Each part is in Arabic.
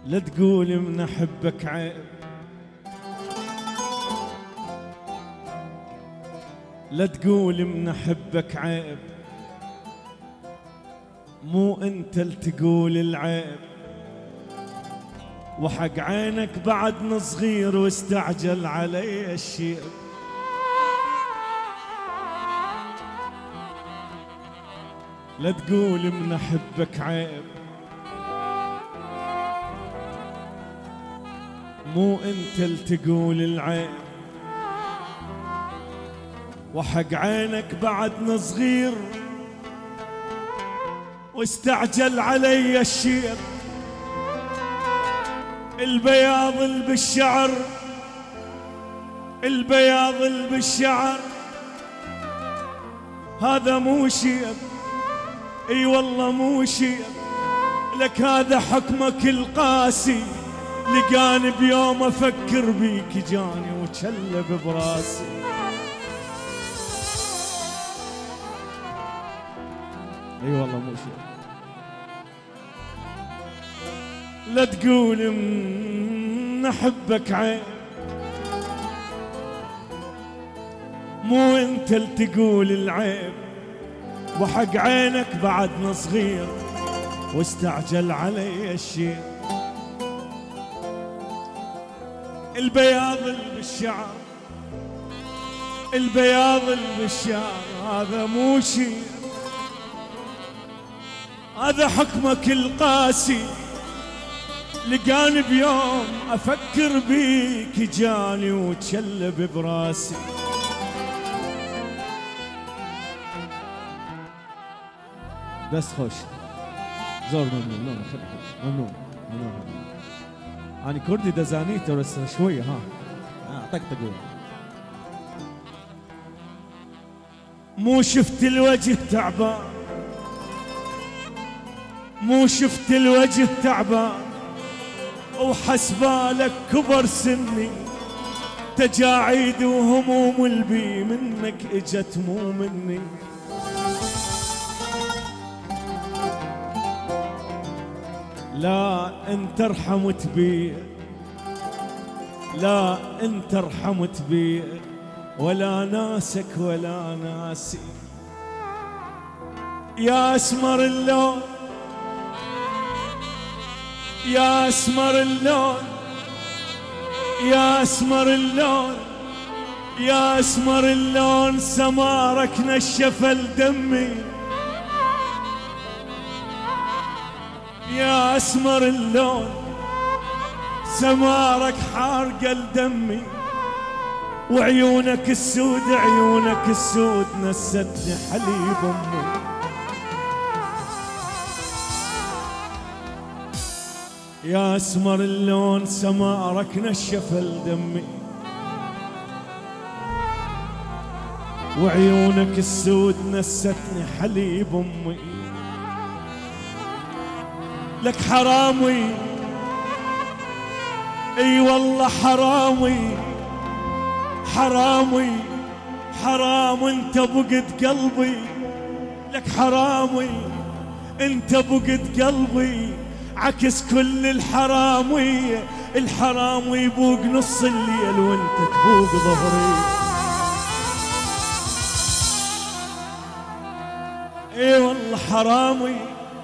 لا تقول من أحبك عيب، لا تقول من أحبك عيب، مو أنت اللي تقول العيب، وحق عينك بعدنا صغير واستعجل علي الشيب. لا تقول من أحبك عيب، مو أنت اللي تقول العيب، وحق عينك بعدنا صغير واستعجل علي الشيب. البياض اللي بالشعر، البياض اللي بالشعر هذا مو شيب، اي والله مو شيب، لك هذا حكمك القاسي. لقاني بيوم افكر بيك جاني وتشلب براسي. اي والله مو شيب. لا تقول من احبك عيب، مو انت اللي تقول العيب، وحق عينك بعدنا صغير واستعجل علي الشيء. البياض اللي بالشعر، البياض اللي بالشعر هذا مو شيء، هذا حكمك القاسي. لقاني بيوم افكر بيك جاني وتشلب براسي. بس خوش زور ممنون، ممنون ممنون. أنا كردي دزانيته بس شوية ها طقطقوا. مو شفت الوجه تعبان، مو شفت الوجه تعبان، وحسبالك كبر سني. تجاعيد وهموم البي منك اجت مو مني. لا انت رحمت بي، لا انت رحمت بي، ولا ناسك ولا ناسي. يا اسمر اللون، يا اسمر اللون، يا اسمر اللون، يا اسمر اللون، سمارك نشف الدمي. يا اسمر اللون، سمارك حارق الدمي. وعيونك السود، عيونك السود، نستني حليب امي. يا اسمر اللون، سمارك نشف الدمي. وعيونك السود نستني حليب امي. لك حرامي، اي والله حرامي، حرامي حرام انت بقد قلبي. لك حرامي انت بقد قلبي، عكس كل الحرامي. الحرامي يبوق نص الليل وانت تبوق ظهري. اي والله حرامي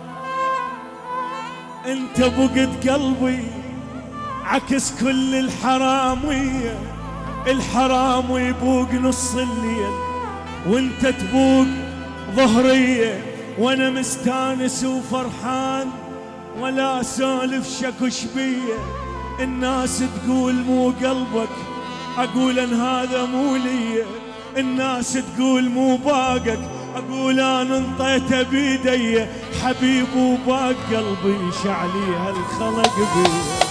انت بقد قلبي، عكس كل الحرامي. الحرامي يبوق نص الليل وانت تبوق ظهري. وانا مستانس وفرحان ولا سالف شكوش بيه. الناس تقول مو قلبك، اقول ان هذا مو لي. الناس تقول مو باقك، اقول انا انطيته بيدي. حبيب وباق قلبي شعلي هالخلق بيه.